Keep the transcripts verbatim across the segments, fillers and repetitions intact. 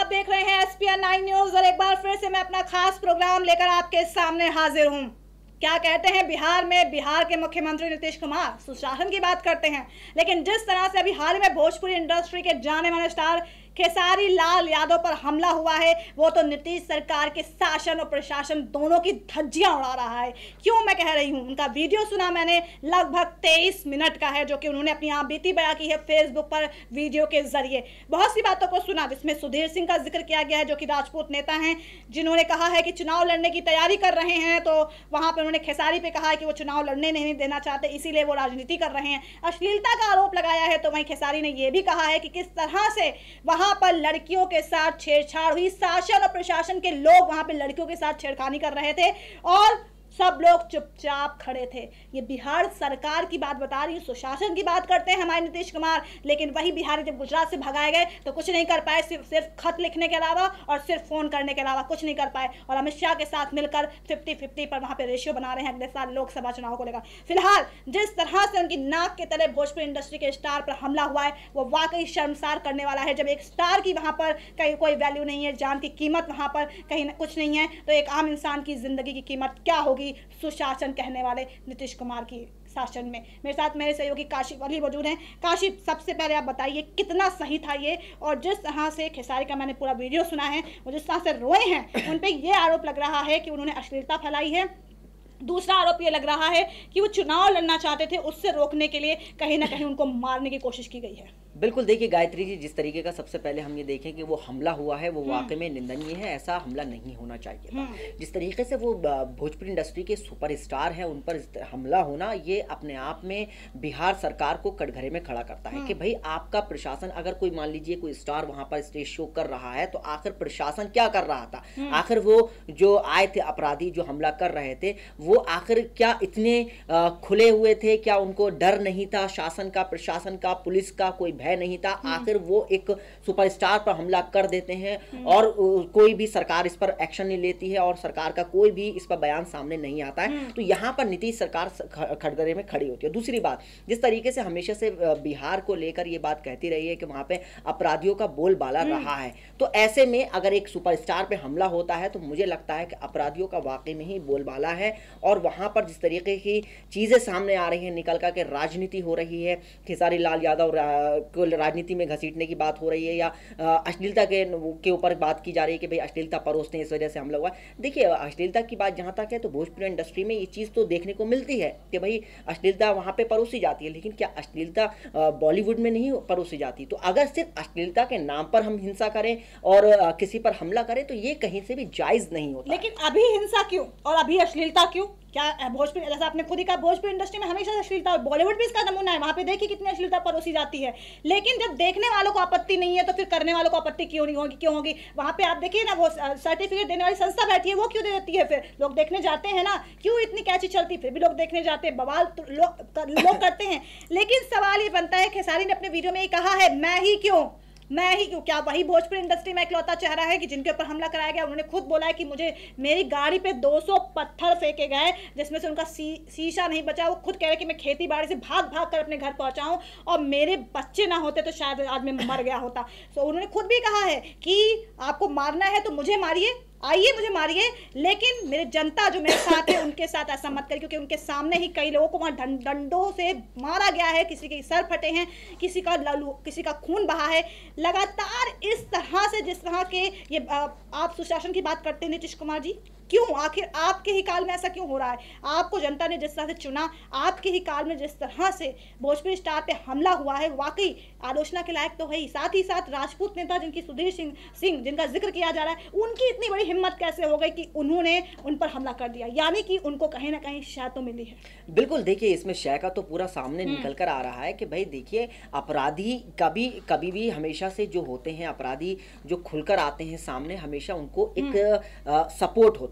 आप देख रहे हैं S P N nine news और एक बार फिर से मैं अपना खास प्रोग्राम लेकर आपके सामने हाजिर हूं। क्या कहते हैं, बिहार में बिहार के मुख्यमंत्री नीतीश कुमार सुशासन की बात करते हैं, लेकिन जिस तरह से अभी हाल में भोजपुरी इंडस्ट्री के जाने माने स्टार खेसारी लाल यादव पर हमला हुआ है, वो तो नीतीश सरकार के शासन और प्रशासन दोनों की धज्जियां उड़ा रहा है। क्यों मैं कह रही हूं, उनका वीडियो सुना मैंने, लगभग तेईस मिनट का है, जो कि उन्होंने अपनी आप बीती बयां की है फेसबुक पर वीडियो के जरिए। बहुत सी बातों को सुना, जिसमें सुधीर सिंह का जिक्र किया गया है, जो कि राजपूत नेता हैं, जिन्होंने कहा है कि चुनाव लड़ने की तैयारी कर रहे हैं। तो वहां पर उन्होंने खेसारी पे कहा है कि वो चुनाव लड़ने नहीं देना चाहते, इसीलिए वो राजनीति कर रहे हैं। अश्लीलता का आरोप लगाया है। तो वहीं खेसारी ने यह भी कहा है कि किस तरह से वहां पर लड़कियों के साथ छेड़छाड़ हुई, शासन और प्रशासन के लोग वहां पे लड़कियों के साथ छेड़खानी कर रहे थे और सब लोग चुपचाप खड़े थे। ये बिहार सरकार की बात बता रही हूँ, सुशासन की बात करते हैं हमारे नीतीश कुमार, लेकिन वही बिहारी जब गुजरात से भगाए गए तो कुछ नहीं कर पाए, सिर्फ सिर्फ खत लिखने के अलावा और सिर्फ फोन करने के अलावा कुछ नहीं कर पाए। और अमित शाह के साथ मिलकर फिफ्टी फिफ्टी पर वहां पे रेशियो बना रहे हैं अगले साल लोकसभा चुनाव को लेकर। फिलहाल जिस तरह से उनकी नाक के तले भोजपुरी इंडस्ट्री के स्टार पर हमला हुआ है, वो वाकई शर्मसार करने वाला है। जब एक स्टार की वहां पर कहीं कोई वैल्यू नहीं है, जान की कीमत वहां पर कहीं कुछ नहीं है, तो एक आम इंसान की जिंदगी की कीमत क्या होगी सुशासन कहने वाले नीतीश कुमार की शासन में। मेरे साथ मेरे सहयोगी काशिफ अली मौजूद हैं। काशिफ, सबसे पहले आप बताइए कितना सही था ये, और जिस तरह से खेसारी का मैंने पूरा वीडियो सुना है, वो जिस तरह से रोए हैं, उन पे ये आरोप लग रहा है कि उन्होंने अश्लीलता फैलाई है। दूसरा आरोप ये लग रहा है कि वो चुनाव लड़ना चाहते थे, उससे रोकने के लिए कहीं ना कहीं उनको मारने की कोशिश की गई है। बिल्कुल, देखिए गायत्री जी, जिस तरीके का सबसे पहले हम ये देखें कि वो हमला हुआ है, वो वाकई में निंदनीय है। ऐसा हमला नहीं होना चाहिए था। जिस तरीके से वो भोजपुरी इंडस्ट्री के सुपरस्टार हैं, उन पर हमला होना, ये अपने आप में बिहार सरकार को कटघरे में खड़ा करता है कि भाई आपका प्रशासन, अगर कोई मान लीजिए कोई स्टार वहां पर स्टेज शो कर रहा है, तो आखिर प्रशासन क्या कर रहा था? आखिर वो जो आए थे अपराधी, जो हमला कर रहे थे, वो आखिर क्या इतने खुले हुए थे? क्या उनको डर नहीं था शासन का, प्रशासन का, पुलिस का? कोई भय नहीं था। आखिर वो एक सुपरस्टार पर हमला कर देते हैं और कोई भी सरकार इस पर एक्शन नहीं लेती है और सरकार का कोई भी इस पर बयान सामने नहीं आता है। तो यहाँ पर नीतीश सरकार खड़गरे में खड़ी होती है। दूसरी बात, जिस तरीके से हमेशा से बिहार को लेकर ये बात कहती रही है कि वहां पे अपराधियों का बोलबाला रहा है, तो ऐसे में अगर एक सुपरस्टार पे हमला होता है तो मुझे लगता है कि अपराधियों का वाकई में ही बोलबाला है। और वहां पर जिस तरीके की चीजें सामने आ रही है निकल कर के, राजनीति हो रही है, खेसारी लाल यादव को राजनीति में घसीटने की बात हो रही है, या अश्लीलता के के ऊपर बात की जा रही है कि भाई अश्लीलता परोसते हैं, इस वजह से हमला हुआ है। देखिए, अश्लीलता की बात जहां तक है तो भोजपुरी इंडस्ट्री में ये चीज़ तो देखने को मिलती है कि भाई अश्लीलता वहां पे परोसी जाती है, लेकिन क्या अश्लीलता बॉलीवुड में नहीं परोसी जाती? तो अगर सिर्फ अश्लीलता के नाम पर हम हिंसा करें और किसी पर हमला करें तो ये कहीं से भी जायज़ नहीं होता। लेकिन अभी हिंसा क्यों और अभी अश्लीलता क्यों? क्या भोजपुरी, जैसा आपने खुद ही कहा, भोजपुरी इंडस्ट्री में हमेशा अश्लीलता, और बॉलीवुड भी इसका नमूना है, वहां पे देखिए कितनी अश्लीलता परोसी जाती है। लेकिन जब देखने वालों को आपत्ति नहीं है तो फिर करने वालों को आपत्ति क्यों नहीं होगी? क्यों होगी? वहां पे आप देखिए ना, वो सर्टिफिकेट देने वाली संस्था बैठी है, वो क्यों दे देती है? फिर लोग देखने जाते हैं ना, क्यों इतनी कैची चलती, फिर भी लोग देखने जाते हैं, बवाल तो लोग लोग करते हैं। लेकिन सवाल ये बनता है, खेसारी ने अपने वीडियो में ये कहा है, मैं ही क्यों मैं ही क्यों क्या वही भोजपुरी इंडस्ट्री में इकलौता चेहरा है कि जिनके ऊपर हमला कराया गया? उन्होंने खुद बोला है कि मुझे मेरी गाड़ी पे दो सौ पत्थर फेंके गए, जिसमें से उनका सी, शीशा नहीं बचा। वो खुद कह रहे कि मैं खेती बाड़ी से भाग भाग कर अपने घर पहुंचा हूं और मेरे बच्चे ना होते तो शायद आज मैं मर गया होता। तो उन्होंने खुद भी कहा है कि आपको मारना है तो मुझे मारिए, आइए मुझे मारिए, लेकिन मेरे जनता जो मेरे साथ है उनके साथ ऐसा मत करिए, क्योंकि उनके सामने ही कई लोगों को वहाँ डंडों से मारा गया है, किसी के सर फटे हैं, किसी का ललू किसी का खून बहा है। लगातार इस तरह से, जिस तरह के ये आप सुशासन की बात करते हैं नीतीश कुमार जी, क्यों? आखिर आपके ही काल में ऐसा क्यों हो रहा है? आपको जनता ने जिस तरह से चुना, आपके ही काल में जिस तरह से भोजपुरी स्टार पे हमला हुआ है, वाकई आलोचना के लायक तो है ही। साथ ही साथ राजपूत नेता जिनकी सुधीर सिंह सिंह जिनका जिक्र किया जा रहा है, उनकी इतनी बड़ी हिम्मत कैसे हो गई कि उन्होंने उन पर हमला कर दिया? यानी कि उनको कहीं ना कहीं शय तो मिली है। बिल्कुल, देखिए इसमें शय का तो पूरा सामने निकल कर आ रहा है कि भाई देखिए, अपराधी कभी कभी भी हमेशा से जो होते हैं, अपराधी जो खुलकर आते हैं सामने, हमेशा उनको एक सपोर्ट होता है,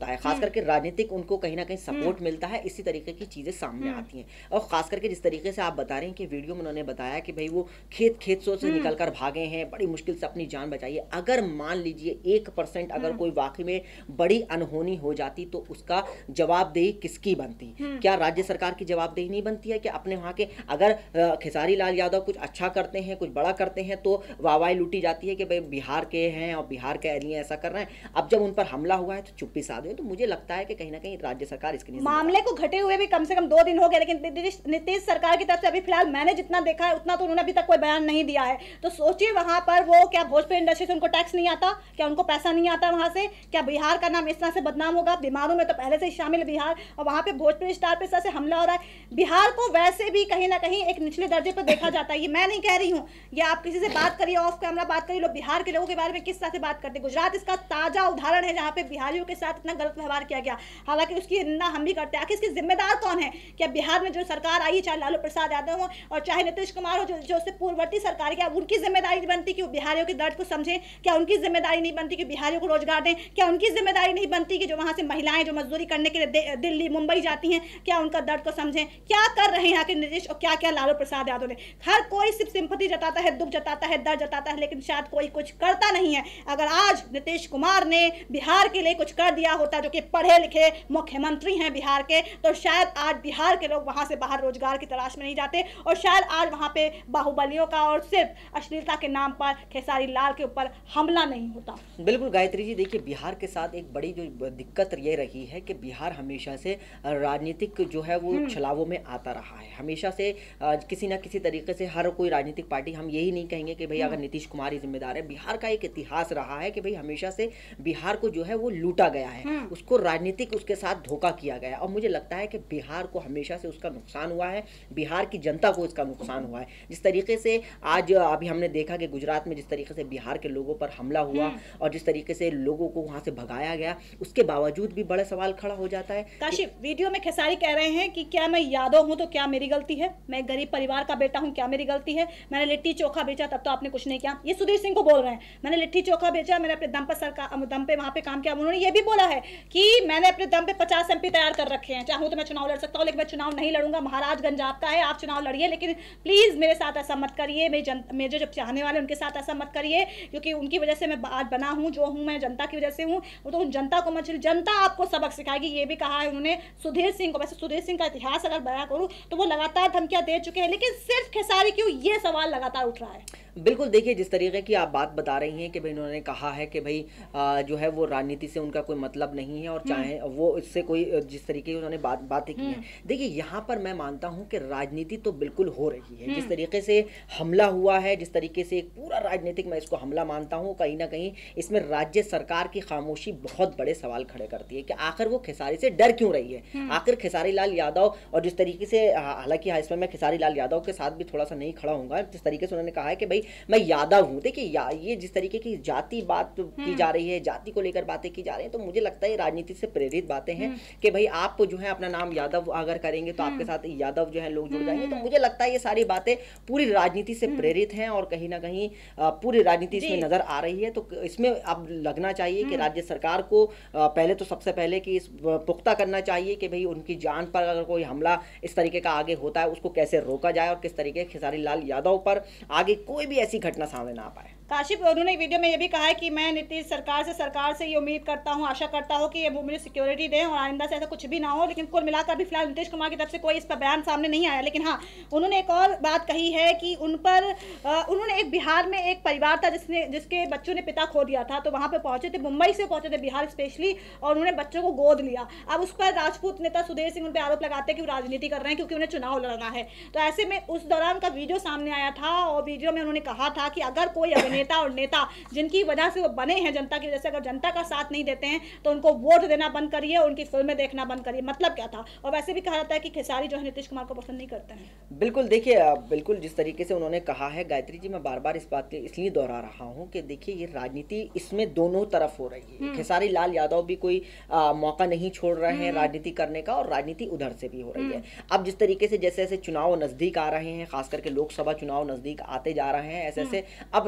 है, खास करके राजनीतिक उनको कहीं ना कहीं सपोर्ट मिलता है, इसी तरीके की चीजें सामने आती हैं। और खास करके जिस तरीके से आप बता रहे हैं कि वीडियो में उन्होंने बताया कि भाई वो खेत खेत से निकल कर भागे हैं, बड़ी मुश्किल से अपनी जान बचाई है। अगर मान लीजिए एक परसेंट अगर कोई वाकई में बड़ी अनहोनी हो जाती तो उसका जवाबदेही किसकी बनती? क्या राज्य सरकार की जवाबदेही नहीं बनती है कि अपने वहां के अगर खेसारी लाल यादव कुछ अच्छा करते हैं, कुछ बड़ा करते हैं तो वाहवाही लूटी जाती है कि भाई बिहार के हैं और बिहार के एलिये ऐसा कर रहे हैं। अब जब उन पर हमला हुआ है तो चुप्पी साध हुई। तो मुझे लगता है कि कहीं ना कहीं राज्य सरकार इसके लिए मामले को घटे हुए भी कम से कम दो दिन हो गए, लेकिन नीतीश सरकार की तरफ से अभी फिलहाल मैंने जितना देखा है उतना तो उन्होंने अभी तक कोई बयान नहीं दिया है। तो सोचिए वहां पर वो क्या भोजपुरी इंडस्ट्री से उनको टैक्स नहीं आता, क्या उनको पैसा नहीं आता वहां से, क्या बिहार का नाम इस तरह से बदनाम होगा? बीमारों में तो पहले से ही शामिल बिहार, और वहां पे भोजपुरी स्टार पे इस तरह से हमला हो रहा है। बिहार को वैसे भी कहीं ना कहीं एक निचले दर्जे पर देखा जाता है। ये मैं नहीं कह रही हूँ, ये आप किसी से बात करिए, ऑफ कैमरा बात करिए, लोग बिहार के लोगों के बारे में किस तरह से बात करते हैं। गुजरात इसका ताजा उदाहरण है जहाँ पे बिहारियों के साथ इतना गलत व्यवहार किया गया, हालांकि उसकी निंदा हम भी करते हैं। आखिर इसकी जिम्मेदार कौन है? क्या बिहार में जो सरकार आई, चाहे लालू प्रसाद यादव हो और चाहे नीतीश कुमार हो, जो जो उससे पूर्ववर्ती सरकार, क्या उनकी जिम्मेदारी नहीं बनती कि वो बिहारियों के दर्द को समझें? क्या उनकी जिम्मेदारी नहीं बनती कि बिहारियों को रोजगार दें? क्या उनकी जिम्मेदारी नहीं बनती कि जो वहां से महिलाएं जो मजदूरी करने के लिए दिल्ली मुंबई जाती हैं, क्या उनका दर्द को समझें? क्या कर रहे हैं आखिर नीतीश और क्या क्या लालू प्रसाद यादव ने? हर कोई सिर्फ सिंपैथी जताता है, दुख जताता है, दर्द जताता है, लेकिन शायद कोई कुछ करता नहीं है। अगर आज नीतीश कुमार ने बिहार के लिए कुछ कर दिया होता, जो कि पढ़े लिखे मुख्यमंत्री हैं बिहार के, तो शायद आज बिहार के लोग वहां से बाहर रोजगार की तलाश में नहीं जाते और शायद आज वहां पे बाहुबलियों का और सिर्फ अश्लीलता के नाम पर खेसारी लाल के ऊपर हमला नहीं होता। बिल्कुल गायत्री जी, देखिए बिहार के साथ एक बड़ी जो दिक्कत ये रही है कि बिहार हमेशा से राजनीतिक जो है वो छलावों में आता रहा है। हमेशा से किसी ना किसी तरीके से हर कोई राजनीतिक पार्टी, हम यही नहीं कहेंगे कि भाई अगर नीतीश कुमार ही जिम्मेदार है, बिहार का एक इतिहास रहा है कि भाई हमेशा से बिहार को जो है वो लूटा गया है, उसको राजनीतिक उसके साथ धोखा किया गया। और मुझे लगता है कि बिहार को हमेशा से उसका नुकसान हुआ है, बिहार की जनता को इसका नुकसान हुआ है। जिस तरीके से आज अभी हमने देखा कि गुजरात में जिस तरीके से बिहार के लोगों पर हमला हुआ और जिस तरीके से लोगों को वहां से भगाया गया, उसके बावजूद भी बड़ा सवाल खड़ा हो जाता है। काशिफ, वीडियो में खेसारी कह रहे हैं कि क्या मैं यादव हूं तो क्या मेरी गलती है? मैं गरीब परिवार का बेटा हूं, क्या मेरी गलती है? मैंने लिट्टी चोखा बेचा तब तो आपने कुछ नहीं किया। ये सुधीर सिंह को बोल रहे हैं, मैंने लिट्टी चोखा बेचा, मैंने अपने दम पर सरकार दम पे वहां पे काम किया। उन्होंने ये भी बोला है कि मैंने अपने दम पे पचास एमपी तैयार कर रखे हैं, चाहूं तो मैं चुनाव लड़ सकता हूं, लेकिन मैं चुनाव नहीं लड़ूंगा। महाराजगंज आपका है, आप चुनाव लड़िए, लेकिन प्लीज मेरे साथ ऐसा मत करिए, मेरी जन मेरे जो चाहने वाले उनके साथ ऐसा मत करिए, क्योंकि उनकी वजह से मैं आज बना हूं जो हूं, मैं जनता की वजह से हूं। तो उन जनता को मत, जनता आपको सबक सिखाएगी, ये भी कहा है उन्होंने सुधीर सिंह को। वैसे सुधीर सिंह का इतिहास अगर बयां करूं तो वो लगातार धमकियां दे चुके हैं, लेकिन सिर्फ खेसारी क्यों, ये सवाल लगातार उठ रहा है। बिल्कुल, देखिए जिस तरीके की आप बात बता रही हैं कि भाई उन्होंने कहा है कि भाई आ, जो है वो राजनीति से उनका कोई मतलब नहीं है और चाहे वो इससे कोई जिस तरीके की उन्होंने बात बातें की हैं, देखिए यहाँ पर मैं मानता हूँ कि राजनीति तो बिल्कुल हो रही है। जिस तरीके से हमला हुआ है, जिस तरीके से एक पूरा राजनीतिक, मैं इसको हमला मानता हूँ, कहीं ना कहीं इसमें राज्य सरकार की खामोशी बहुत बड़े सवाल खड़े करती है कि आखिर वो खेसारी से डर क्यों रही है। आखिर खेसारी लाल यादव, और जिस तरीके से, हालांकि इसमें मैं खेसारी लाल यादव के साथ भी थोड़ा सा नहीं खड़ा हूँगा, जिस तरीके से उन्होंने कहा है कि भाई मैं यादव हूँ। देखिए या, ये जिस तरीके की जाति बात की जा रही है, जाति को लेकर बातें की जा रही हैं, तो मुझे लगता है राजनीति से प्रेरित बातें हैं कि भाई आप जो है अपना नाम यादव अगर करेंगे तो आपके साथ यादव जो है लोग जुड़ जाएंगे। तो मुझे लगता है ये सारी बातें पूरी राजनीति से प्रेरित हैं और कहीं ना कहीं पूरी राजनीति इसमें नजर आ रही है। तो इसमें अब लगना चाहिए कि राज्य सरकार को पहले तो सबसे पहले कि इस पुख्ता करना चाहिए कि भाई उनकी जान पर अगर कोई हमला इस तरीके का आगे होता है उसको कैसे रोका जाए और किस तरीके खेसारी लाल यादव पर आगे कोई भी ऐसी घटना सामने ना आ पाए। काशिफ, उन्होंने वीडियो में ये भी कहा है कि मैं नीतीश सरकार से सरकार से ये उम्मीद करता हूँ, आशा करता हूँ कि ये वो मुझे सिक्योरिटी दें और आइंदा से ऐसा कुछ भी ना हो। लेकिन कुल मिलाकर भी फिलहाल नीतीश कुमार की तरफ से कोई इस पर बयान सामने नहीं आया। लेकिन हाँ, उन्होंने एक और बात कही है कि उन पर आ, उन्होंने एक बिहार में एक परिवार था जिसने जिसके बच्चों ने पिता खो दिया था, तो वहाँ पर पहुंचे थे, मुंबई से पहुंचे थे बिहार स्पेशली, और उन्होंने बच्चों को गोद लिया। अब उस पर राजपूत नेता सुधीर सिंह उन पर आरोप लगाते हैं कि वो राजनीति कर रहे हैं क्योंकि उन्हें चुनाव लड़ना है। तो ऐसे में उस दौरान का वीडियो सामने आया था और वीडियो में उन्होंने कहा था कि अगर कोई अभिनेता और नेता जिनकी वजह से वो बने हैं जनता की वजह से, अगर जनता का साथ नहीं देते हैं तो उनको वोट देना बंद करिए, उनकी फिल्में देखना बंद करिए। मतलब क्या था? और वैसे भी कहा जाता है कि खेसारी जो है नीतीश कुमार को पसंद नहीं करते हैं। बिल्कुल, देखिए बिल्कुल जिस तरीके से उन्होंने कहा है गायत्री जी, मैं बार बार इस बात इसलिए दोहरा रहा हूँ कि देखिए ये राजनीति इसमें दोनों तरफ हो रही है। खेसारी लाल यादव भी कोई आ, मौका नहीं छोड़ रहे हैं राजनीति करने का और राजनीति उधर से भी हो रही है। अब जिस तरीके से जैसे जैसे चुनाव नजदीक आ रहे हैं, खास करके लोकसभा चुनाव नजदीक आते जा रहे हैं, ऐसे ऐसे अब राजनीति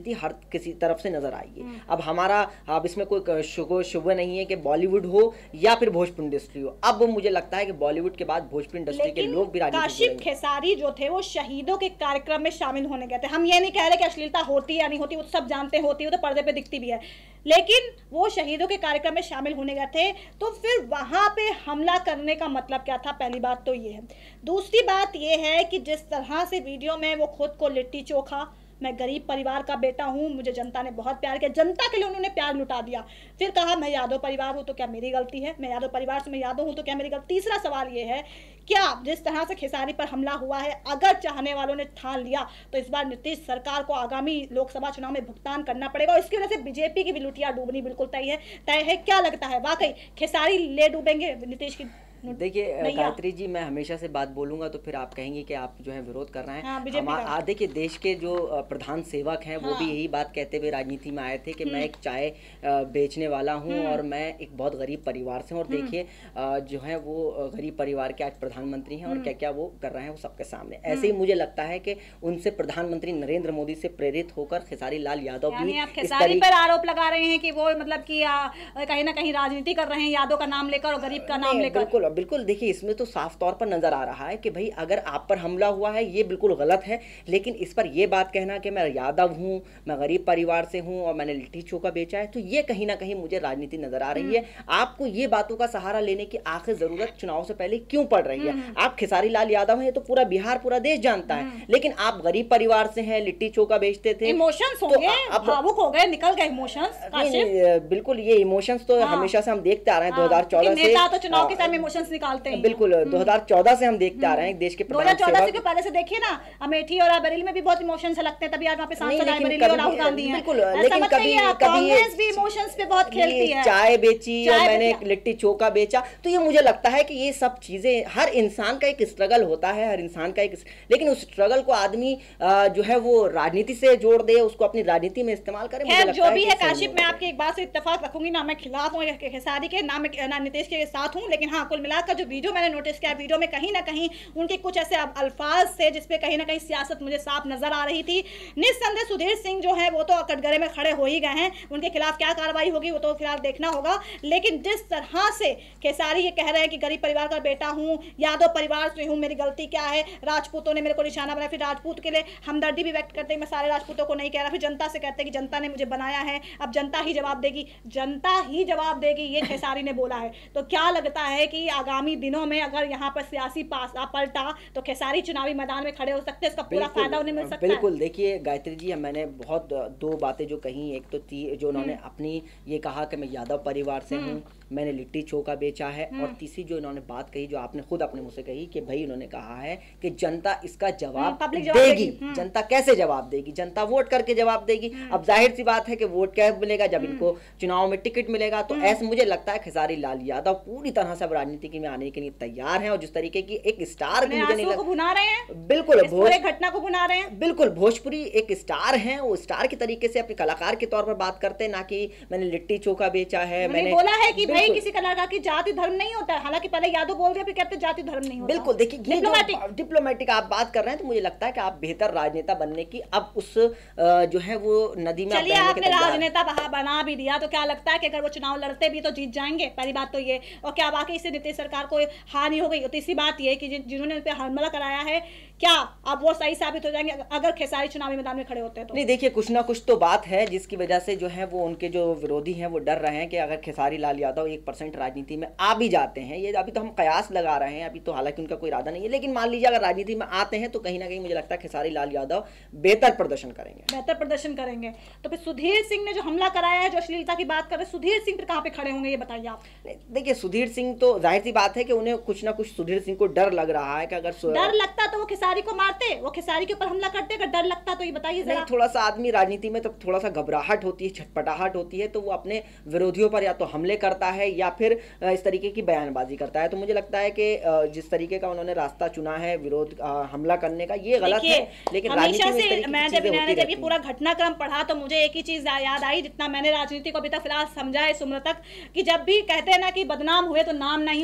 राजनीति हर किसी तरफ से नजर आई है। अब हमारा अब इसमें कोई शुभ शुभ नहीं है कि बॉलीवुड हो या फिर भोजपुरी इंडस्ट्री हो। अब मुझे लगता है कि बॉलीवुड के बाद भोजपुरी इंडस्ट्री के लोग भी राजनीति काशिफ खेसारी जो थे वो शहीदों के कार्यक्रम में शामिल होने गए थे। हम ये नहीं कह रहे कि अश्लीलता होती है या नहीं होती, वो सब जानते होती है, वो तो पर्दे पे दिखती भी है, लेकिन वो शहीदों के कार्यक्रम में शामिल होने गए थे, तो फिर वहां पे हमला करने का मतलब क्या था? पहली बात तो ये है। दूसरी बात ये है कि जिस तरह से वीडियो में वो खुद को लिट्टी चोखा, मैं गरीब परिवार का बेटा हूँ, मुझे जनता ने बहुत प्यार किया, जनता के लिए उन्होंने प्यार लुटा दिया। फिर कहा मैं यादव परिवार हूँ तो क्या मेरी गलती है, मैं यादव परिवार से मैं यादव हूँ तो क्या मेरी गलती। तीसरा सवाल ये है, क्या जिस तरह से खेसारी पर हमला हुआ है, अगर चाहने वालों ने ठान लिया तो इस बार नीतीश सरकार को आगामी लोकसभा चुनाव में भुगतान करना पड़ेगा, और इसकी वजह से बीजेपी की भी लुटिया डूबनी बिल्कुल तय है तय है क्या लगता है वाकई खेसारी ले डूबेंगे नीतीश की? देखिए गायत्री जी, मैं हमेशा से बात बोलूंगा तो फिर आप कहेंगे कि आप जो है विरोध कर रहे हैं। हाँ, देखिए देश के जो प्रधान सेवक हैं वो हाँ। भी यही बात कहते हुए राजनीति में आए थे कि मैं एक चाय बेचने वाला हूं और मैं एक बहुत गरीब परिवार से हूं, और देखिए जो है वो गरीब परिवार के आज प्रधानमंत्री हैं और क्या क्या वो कर रहे हैं वो सबके सामने। ऐसे ही मुझे लगता है कि उनसे प्रधानमंत्री नरेंद्र मोदी से प्रेरित होकर खेसारी लाल यादव भी खेसारी पर आरोप लगा रहे हैं कि वो मतलब कि कहीं ना कहीं राजनीति कर रहे हैं यादव का नाम लेकर और गरीब का नाम लेकर। बिल्कुल, देखिए इसमें तो साफ तौर पर नजर आ रहा है कि भाई अगर आप पर हमला हुआ है ये बिल्कुल गलत है, लेकिन इस पर ये बात कहना कि मैं यादव हूं, मैं गरीब परिवार से हूं और मैंने लिट्टी चोखा बेचा है, तो ये कहीं ना कहीं मुझे राजनीति नजर आ रही है। आपको ये बातों का सहारा लेने की आखिर जरूरत चुनाव से पहले क्यों पड़ रही है? आप खेसारी लाल यादव हैं तो पूरा बिहार पूरा देश जानता है, लेकिन आप गरीब परिवार से हैं, लिट्टी चोखा बेचते थे, इमोशंस हो गए, भावुक हो गए, निकल गए इमोशंस। बिल्कुल, ये इमोशंस तो हमेशा से हम देखते आ रहे हैं, दो हजार चौदह से नेता तो चुनाव के टाइम इमोशंस निकालते हैं। बिल्कुल, दो हज़ार चौदह से हम देखते आ रहे हैं देश के दो हज़ार चौदह से पहले से देखिए ना, अमेठी और बरेली में भी बहुत इमोशंस लगते हैं, तभी आज वहाँ पे सांसद आए बरेली और राहुल गांधी हैं। बिल्कुल, लेकिन कभी कांग्रेस भी इमोशंस पे बहुत खेलती है। चाय बेची और मैंने लिट्टी चोखा बेचा, तो ये मुझे लगता है कि ये सब चीजें, हर इंसान का एक स्ट्रगल होता है, हर इंसान का एक, लेकिन उस स्ट्रगल को आदमी जो है वो राजनीति से जोड़ दे, उसको अपनी राजनीति में इस्तेमाल करे। जो भी है काशिफ, मैं आपकी एक बात से इत्तेफाक रखूंगी, ना मैं खिलाफ हूँ खेसारी के, ना मैं ना नीतीश के साथ हूँ, लेकिन हाँ कुल मिलाकर जो वीडियो मैंने नोटिस किया, वीडियो में कहीं ना कहीं उनके कुछ ऐसे अल्फाज थे जिसपे कहीं ना कहीं सियासत मुझे साफ नजर आ रही थी। निस्संदेह सुधीर सिंह जो है वो तो कटघरे में खड़े हो ही गए हैं, उनके खिलाफ क्या कार्रवाई होगी वो तो फिलहाल देखना होगा, लेकिन जिस तरह से खेसारी ये कह रहे हैं कि गरीब परिवार का बेटा हूँ, यादव परिवार से हूँ, मेरी गलती क्या है, राजपूतों ने मेरे को निशाना बनाया, फिर राजपूत के लिए हमदर्दी भी व्यक्त करते हैं, मैं सारे राजपूतों को नहीं कह रहा, फिर जनता से कहते हैं कि जनता ने मुझे बनाया है, अब जनता ही जवाब देगी, जनता ही जवाब देगी, ये खेसारी ने बोला है। तो क्या लगता है कि आगामी दिनों में अगर यहाँ पर सियासी पासा पलटा तो खेसारी चुनावी मैदान में खड़े हो सकते हैं, इसका पूरा फायदा उन्हें मिल सकता है? बिल्कुल, देखिए गायत्री जी, मैंने बहुत दो बातें जो कही, एक तो जो उन्होंने अपनी ये कहा कि मैं यादव परिवार से हूँ, मैंने लिट्टी चोखा बेचा है, और तीसरी जो इन्होंने बात कही, जो आपने खुद अपने मुंह से कही कि भाई उन्होंने कहा है कि जनता इसका जवाब देगी। जनता कैसे जवाब देगी? जनता वोट करके जवाब देगी। अब जाहिर सी बात है कि वोट क्या मिलेगा, जब इनको चुनाव में टिकट मिलेगा, तो ऐसे मुझे लगता है खेसारी लाल यादव पूरी तरह से राजनीति में आने के लिए तैयार है, और जिस तरीके की एक स्टार मुझे नहीं लगता, भुना रहे हैं, बिल्कुल पूरे घटना को भुना रहे हैं, बिल्कुल भोजपुरी एक स्टार है, वो स्टार के तरीके से अपने कलाकार के तौर पर बात करते हैं, ना कि मैंने लिट्टी चोखा बेचा है, मैंने बोला है कि भाई किसी कलाकार की जाति धर्म नहीं होता है, हालांकि पहले यादव बोल रहे, फिर कहते जाति धर्म नहीं होता। बिल्कुल, देखिए डिप्लोमेटिक डिप्लोमेटिक आप बात कर रहे हैं, तो मुझे लगता है कि आप बेहतर राजनेता बनने की अब उस जो है वो नदी में, चलिए आपने राजनेता बना भी दिया, तो क्या लगता है कि अगर वो चुनाव लड़ते भी तो जीत जाएंगे? पहली बात तो ये, और क्या वाकई इससे नीतीश सरकार को हानि हो गई? तीसरी बात ये कि जिन्होंने उन पर हमला कराया है, क्या अब वो सही साबित हो जाएंगे अगर खेसारी चुनावी मैदान में खड़े होते हैं तो? नहीं, देखिए कुछ ना कुछ तो बात है जिसकी वजह से जो है वो उनके जो विरोधी हैं वो डर रहे हैं कि अगर खेसारी लाल यादव एक परसेंट राजनीति में आ भी जाते हैं, ये अभी तो हम कयास लगा रहे हैं, अभी तो हालांकि उनका कोई इरादा नहीं है, लेकिन मान लीजिए अगर राजनीति में आते हैं तो कहीं ना कहीं मुझे लगता है खेसारी लाल यादव बेहतर प्रदर्शन करेंगे बेहतर प्रदर्शन करेंगे तो फिर सुधीर सिंह ने जो हमला कराया है, जो अश्लीलता की बात कर रहे हैं, सुधीर सिंह फिर कहाँ पे खड़े होंगे ये बताइए आप? देखिए सुधीर सिंह तो जाहिर सी बात है कि उन्हें कुछ ना कुछ सुधीर सिंह को डर लग रहा है कि अगर डर लगता तो वो खेसारी को मारते, वो खेसारी के ऊपर हमला करते, अगर डर लगता तो ये बताइए जरा। थोड़ा सा आदमी राजनीति में तो थोड़ा सा घबराहट होती है, छटपटाहट होती है, तो वो अपने विरोधियों पर या तो हमले करता है या फिर इस तरीके की बयानबाजी करता है। तो मुझे लगता है कि जिस तरीके का उन्होंने रास्ता चुना है विरोध हमला करने का, ये गलत है, लेकिन हमेशा से मैं जब मैंने जब ये पूरा घटनाक्रम पढ़ा तो मुझे एक ही चीज याद आई, जितना मैंने राजनीति को अभी तक फिलहाल समझा है इस उम्र तक, कि जब भी कहते हैं ना कि बदनाम हुए तो नाम नहीं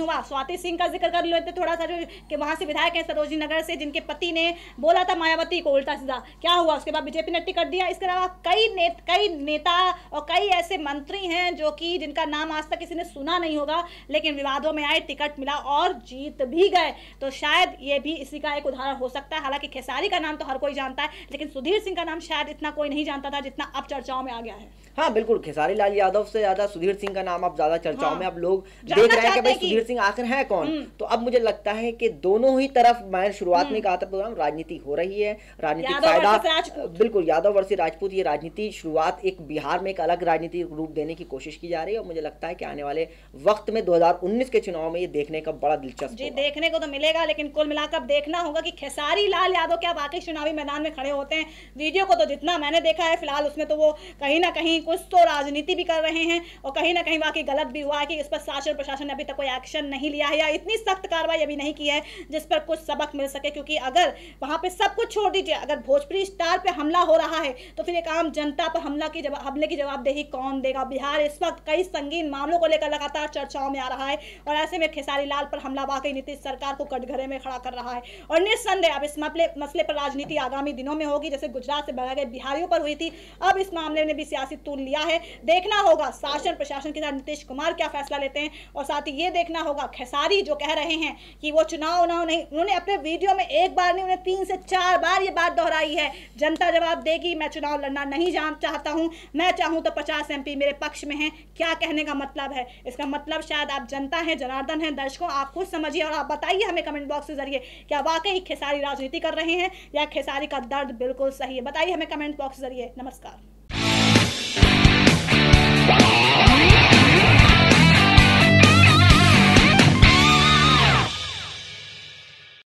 हुआ। स्वाति सिंह का जिक्र कर लेते थोड़ा सा, जो कि वहाँ से विधायक हैं सरोजनी नगर से, जिनके पति ने बोला था मायावती को उल्टा सीधा, क्या हुआ उसके बाद बीजेपी ने टिकट दिया। इसके अलावा कई ने, कई नेता और कई ऐसे मंत्री हैं जो कि जिनका नाम आज तक किसी ने सुना नहीं होगा, लेकिन विवादों में आए, टिकट मिला और जीत भी गए। तो शायद ये भी इसी का एक उदाहरण हो सकता है। हालांकि खेसारी का नाम तो हर कोई जानता है, लेकिन सुधीर सिंह का नाम शायद इतना कोई नहीं जानता था जितना अब चर्चाओं में आ गया है। हाँ बिल्कुल, खेसारी लाल यादव से ज्यादा सुधीर सिंह का नाम अब ज्यादा चर्चाओं हाँ, में अब लोग देख रहे हैं कि भाई सुधीर सिंह आखिर है कौन। तो अब मुझे लगता है कि दोनों ही तरफ, मैं शुरुआत में कहा था प्रोग्राम, राजनीति हो रही है, राजनीतिक फायदा, बिल्कुल यादव वर्सेस राजपूत, ये राजनीति शुरुआत एक बिहार में एक अलग राजनीतिक रूप देने की कोशिश की जा रही है। और मुझे लगता है कि आने वाले वक्त में दो हज़ार उन्नीस के चुनाव में ये देखने का बड़ा दिलचस्प जी देखने को तो मिलेगा, लेकिन कुल मिलाकर देखना होगा कि खेसारी लाल यादव क्या वाकई चुनावी मैदान में खड़े होते हैं। वीडियो को तो जितना मैंने देखा है फिलहाल, उसमें तो वो कहीं ना कहीं कुछ तो राजनीति भी कर रहे हैं और कहीं ना कहीं वाकई गलत भी हुआ है कि इस पर शासन प्रशासन ने अभी तक कोई एक्शन नहीं लिया है या इतनी सख्त कार्रवाई अभी नहीं की है जिस पर कुछ सबक मिल सके। क्योंकि अगर वहां पे सब कुछ छोड़ दीजिए, अगर भोजपुरी स्टार पे हमला हो रहा है तो फिर एक आम जनता पर हमला की जवाब हमले की जवाबदेही कौन देगा। बिहार इस वक्त कई संगीन मामलों को लेकर लगातार चर्चाओं में आ रहा है और ऐसे में खेसारी लाल पर हमला वाकई नीतीश सरकार को कटघरे में खड़ा कर रहा है। और निस्संदेह अब इस मसले मसले पर राजनीति आगामी दिनों में होगी, जैसे गुजरात से भगाए गए बिहारियों पर हुई थी, अब इस मामले ने भी सियासी तूल लिया है। देखना होगा शासन प्रशासन के साथ नीतीश कुमार क्या फैसला लेते हैं। और साथ ही ये देखना होगा खेसारी जो कह रहे हैं कि वो चुनाव उनाव नहीं, उन्होंने अपने वीडियो में एक बार नहीं, उन्हें तीन से चार बार ये बात दोहराई है, जनता जवाब देगी, मैं चुनाव लड़ना नहीं जान चाहता हूं, मैं चाहूं तो पचास एमपी मेरे पक्ष में हैं। क्या कहने का मतलब है? इसका मतलब शायद आप जनता हैं, जनार्दन हैं, दर्शकों आप खुद समझिए और आप बताइए हमें कमेंट बॉक्स के जरिए, क्या वाकई खेसारी राजनीति कर रहे हैं या खेसारी का दर्द बिल्कुल सही है? बताइए हमें कमेंट बॉक्स के जरिए। नमस्कार।